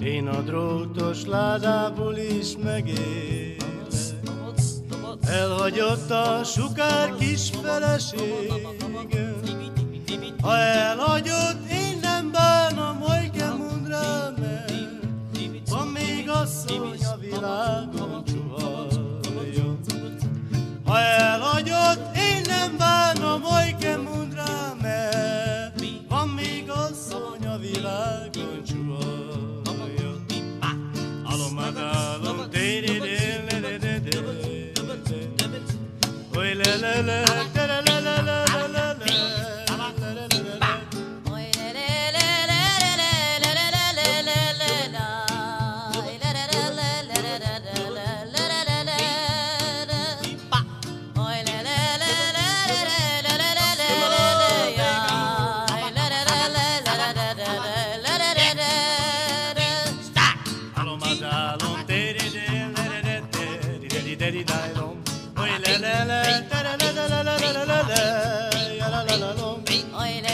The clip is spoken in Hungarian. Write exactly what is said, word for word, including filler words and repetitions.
Én a drótos ládából is megélek. Elhagyott a sukár kis feleségem. Ha elhagyott, én nem bánom, hogy kell mondd rá, mert van még asszony a világon csuhaljon. Ha elhagyott, én nem bánom, hogy kell mondd rá, mert van még asszony a világon csuhaljon. Alomadálom, téridél, le le le le oly le le le le le le le le Oy,